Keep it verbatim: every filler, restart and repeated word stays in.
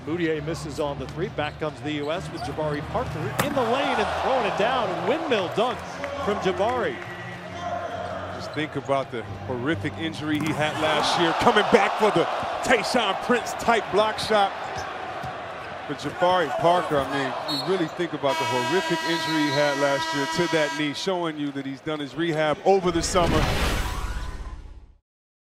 Moutier misses on the three. Back comes the U S with Jabari Parker in the lane and throwing it down. And windmill dunk from Jabari. Just think about the horrific injury he had last year, coming back for the Tayshaun Prince type block shot. But Jabari Parker, I mean, you really think about the horrific injury he had last year to that knee, showing you that he's done his rehab over the summer.